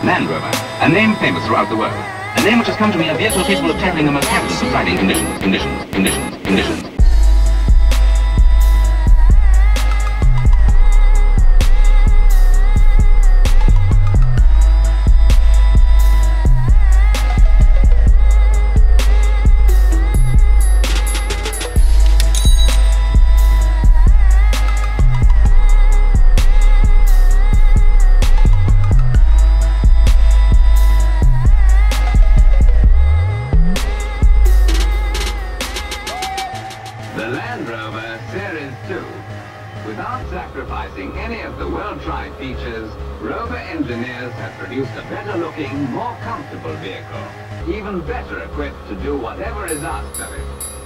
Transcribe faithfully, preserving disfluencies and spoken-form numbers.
Land Rover, a name famous throughout the world. A name which has come to mean a vehicle capable of tackling the most hazardous of riding conditions, conditions, conditions, conditions. The Land Rover Series two. Without sacrificing any of the world-tried features, Rover engineers have produced a better-looking, more comfortable vehicle, even better equipped to do whatever is asked of it.